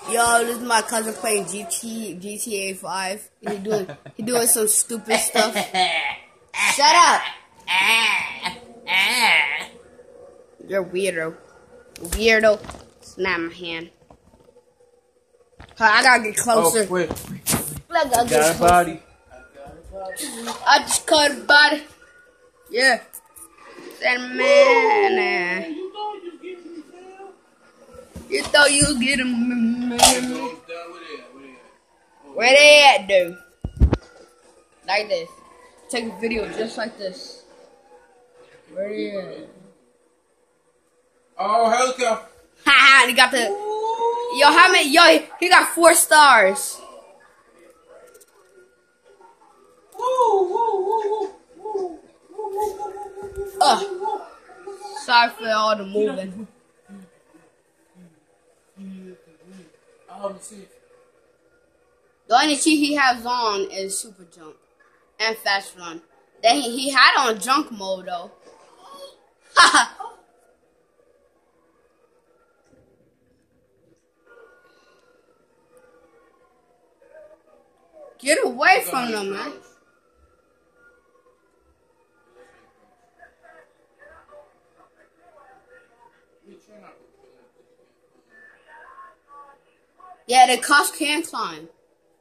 Yo, this is my cousin playing GTA 5. He doing some stupid stuff. Shut up! You're weirdo. Weirdo. Snap my hand. I gotta get closer. Oh, wait. I gotta get Got a body. I just caught a body. Yeah. That man. You thought you was getting me. Where they at, dude? Like this. Take a video just like this. Where they at? Oh, helicopter. Haha, he got the. Yo, how many? Yo, he got 4 stars. Sorry for all the moving. The only cheat he has on is super jump and fast run. Then he had on junk mode though. Haha. Get away from them, man. Yeah, the cops can climb.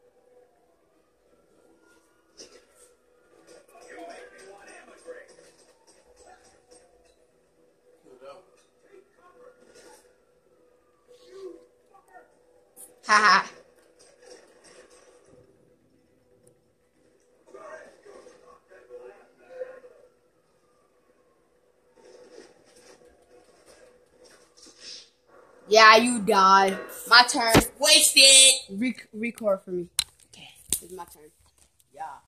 Haha. Yeah, you died. My turn. Wasted. Record for me. Okay, it's my turn. Yeah.